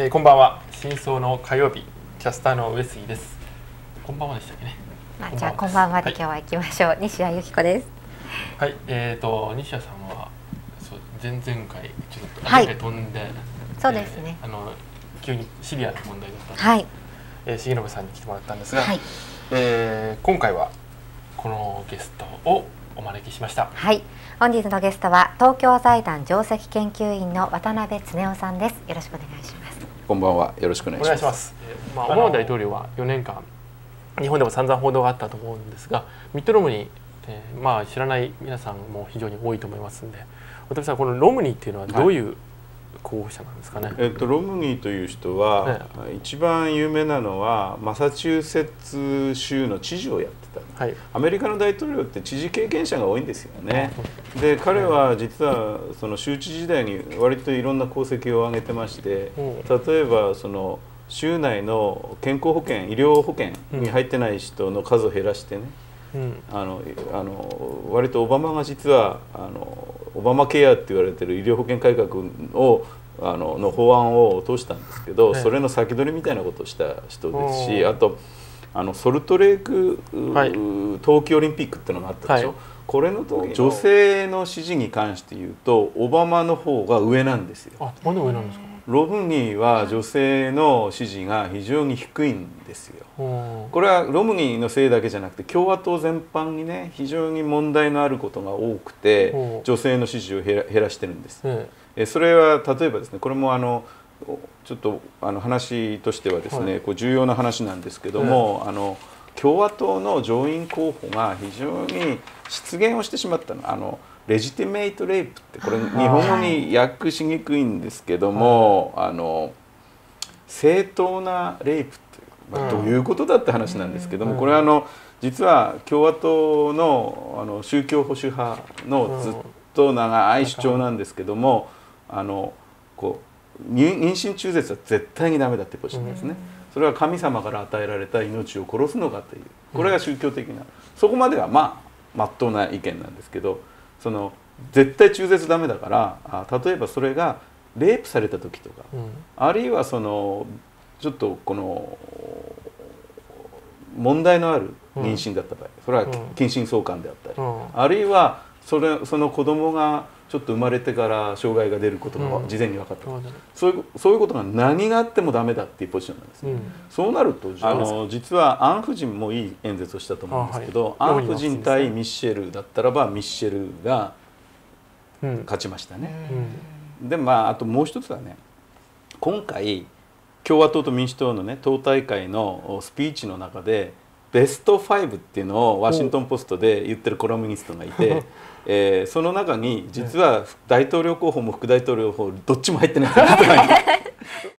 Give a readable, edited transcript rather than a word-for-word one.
こんばんは。真相の火曜日、キャスターの上杉です。こんばんはでしたっけね。 じゃあこんばんはで今日は行きましょう。西谷由紀子です。 はい、西谷さんは前々回ちょっと雨で飛んで、 そうですね。 急にシリアな問題だったので、 はい。 重信さんに来てもらったんですが、 はい。 今回はこのゲストをお招きしました。 はい。本日のゲストは東京財団上席研究員の渡辺恒夫さんです。よろしくお願いします。 こんばんは。よろしくお願いします。 オバマ大統領は4年間日本でも散々報道があったと思うんですが、ミットロムニー、知らない皆さんも非常に多いと思いますので、渡辺さん、このロムニーっていうのはどういう候補者なんですかね。 ロムニーという人は、一番有名なのはマサチューセッツ州の知事をやってた、はい、アメリカの大統領って知事経験者が多いんですよね。で彼は実はその州知事時代に割といろんな功績を上げてまして、例えばその州内の健康保険、医療保険に入ってない人の数を減らしてね、割とオバマが実はオバマケアって言われてる医療保険改革をの法案を通したんですけど、それの先取りみたいなことをした人ですし、あとソルトレーク、冬季オリンピックっていうのがあったでしょ。これの時女性の支持に関して言うとオバマの方が上なんですよ。 あ、まだ上なんですか。 ロムニーは女性の支持が非常に低いんですよ。これはロムニーのせいだけじゃなくて共和党全般にね非常に問題のあることが多くて女性の支持を減らしてるんです。それは例えばですね、これもちょっと話としてはですね、こう重要な話なんですけども、共和党の上院候補が非常に失言をしてしまったの。レジティメイトレイプってこれ日本語に訳しにくいんですけども、正当なレイプってどういうことだって話なんですけども、これは実は共和党の宗教保守派のずっと長い主張なんですけども、こう妊娠中絶は絶対にダメだってポジションですね。それは神様から与えられた命を殺すのかという、これが宗教的な、そこまではまっとうな意見なんですけど、その絶対中絶ダメだから、例えばそれがレイプされた時とか、あるいはそのちょっとこの問題のある妊娠だった場合、それは近親相関であったり、あるいはその子供がちょっと生まれてから障害が出ることが事前に分かった、そういうことが何があってもダメだっていうポジションなんですね。そうなると実はアン夫人もいい演説をしたと思うんですけど、アン夫人対ミッシェルだったらばミッシェルが勝ちましたね。であともう一つはね、今回共和党と民主党のね党大会のスピーチの中でベスト5っていうのをワシントン・ポストで言ってるコラムニストがいて、その中に実は大統領候補も副大統領候補どっちも入ってない人がいる。